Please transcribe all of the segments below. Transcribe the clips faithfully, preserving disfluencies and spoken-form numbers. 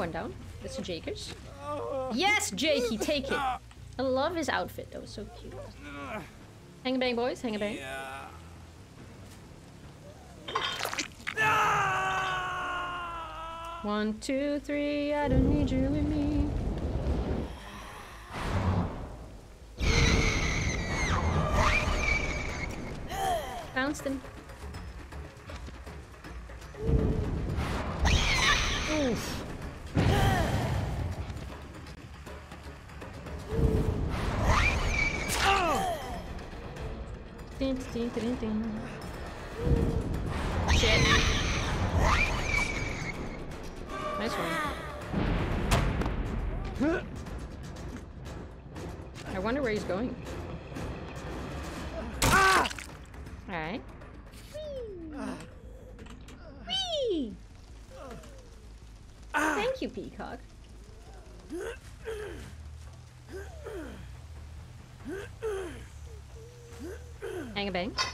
one down. That's a Jakers. Yes, Jakey, take it. I love his outfit though, so cute. Hang a bang, boys, hang a bang. Yeah. One, two, three, I don't need you with me. Bounced him. Oof. Ding, ding, ding, ding. Shit. Nice one. I wonder where he's going. Alright. Whee! Thank you, Peacock. Hang a bang.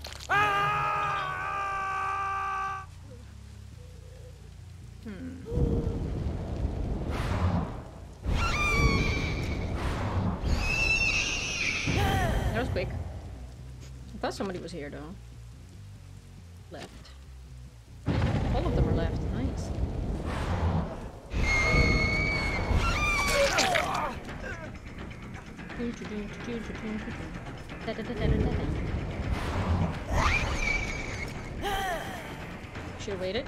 Hmm. That was quick. I thought somebody was here though. Left. All of them are left. Nice. Should've waited.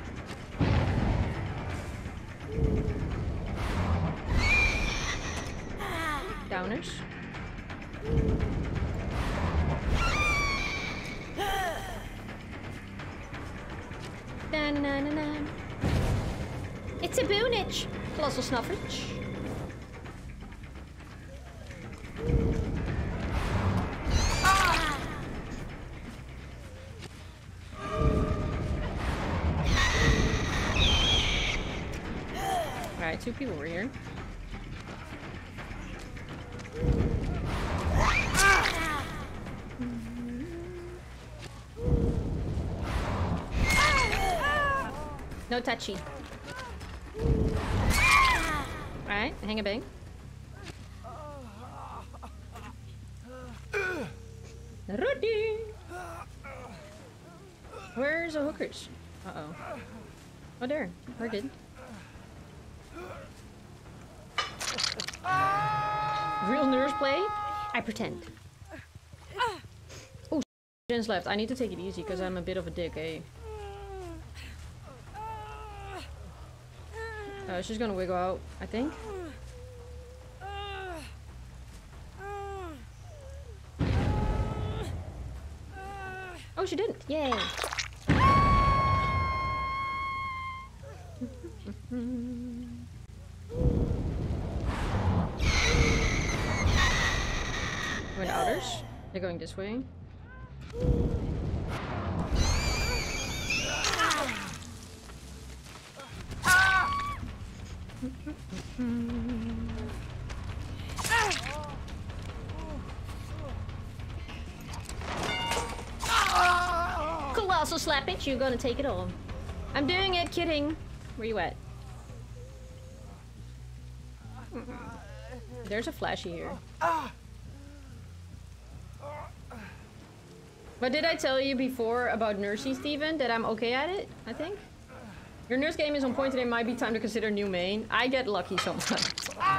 Downers. Na na na na na. It's a boonage. Colossal Snuffage. Alright, two people were here. No touchy. Alright, hang a bang. Rudy! Where's the hookers? Uh-oh. Oh, there. We're good. Real nurse play? I pretend. Oh, Jen's left. I need to take it easy because I'm a bit of a dick, eh? Uh, she's gonna wiggle out, I think. Oh, she didn't. Yay. Going outers. They're going this way. Colossal slap it, you're gonna take it all. I'm doing it, kidding. Where you at? There's a flashy here. But did I tell you before about Nursey, Steven, that I'm okay at it? I think? Your nurse game is on point and it might be time to consider new main. I get lucky sometimes.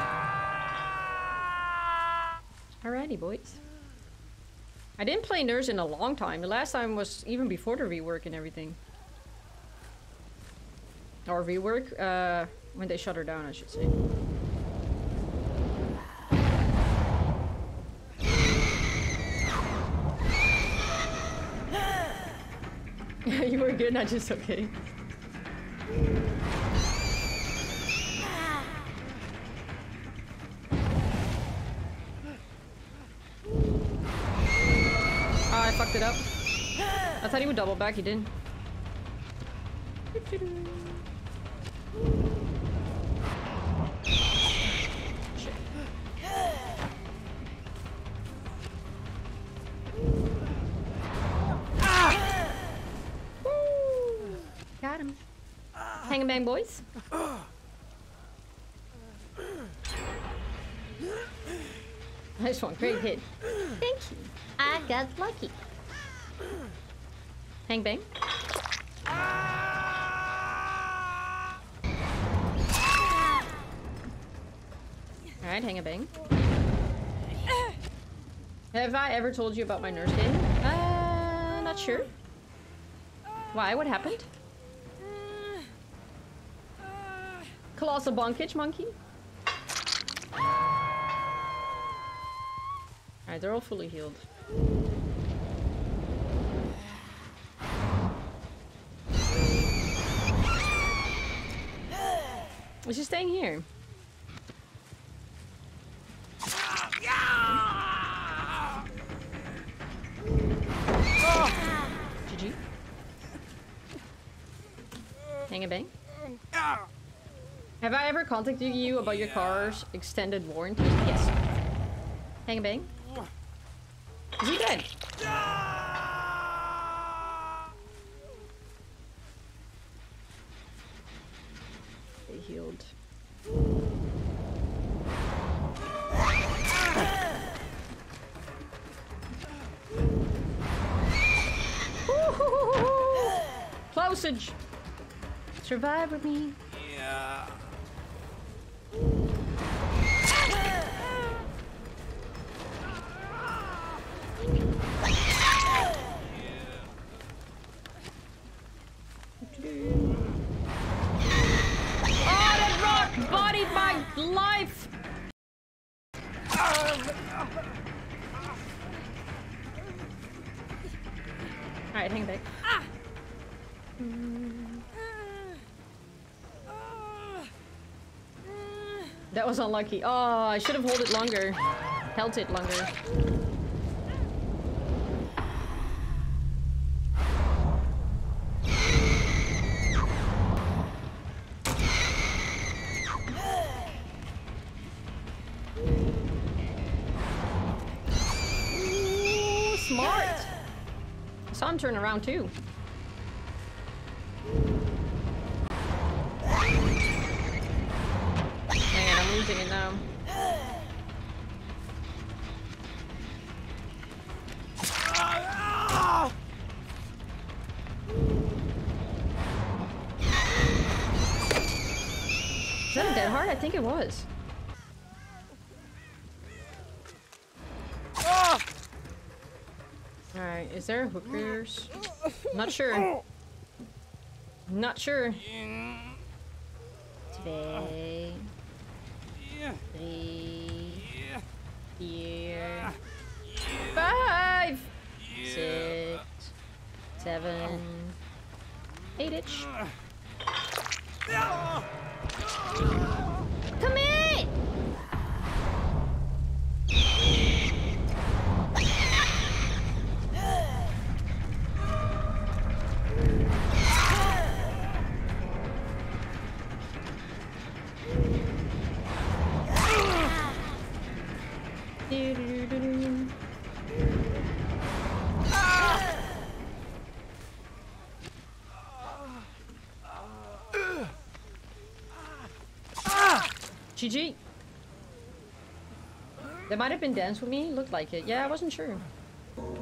Alrighty, boys. I didn't play nurse in a long time. The last time was even before the rework and everything. Or rework, uh, when they shut her down, I should say. You were good, not just okay. Oh, I fucked it up. I thought he would double back, he didn't. Shit. Got him. Hang and bang, boys. Nice one. Great hit. Thank you. I got lucky. Hang bang. Alright, hang a bang. Have I ever told you about my nurse game? Uh, not sure. Why? What happened? Colossal bonkage monkey? Alright, they're all fully healed. Is she staying here? G G. Hang a bang. Have I ever contacted you about your car's extended warranty? Yes. Hang a bang. Is he dead? They healed. Closage. Survive with me. Yeah. Oh, that rock bodied my life! Alright, hang back. Ah! That was unlucky. Oh, I should have held it longer. Held it longer. Ooh, smart. I saw him turn around too. I'm losing it now. Is that a dead heart? I think it was. Alright, is there hookers? Not sure. Not sure. Today. Three, four, five, six, seven, eight itch. Come in! Do, do, do, do, do. Ah! Ah! G G. They might have been dance with me. Looked like it. Yeah, I wasn't sure.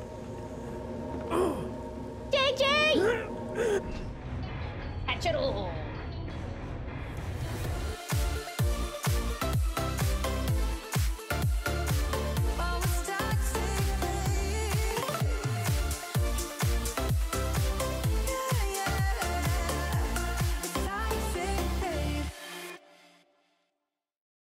J J! Catch it all.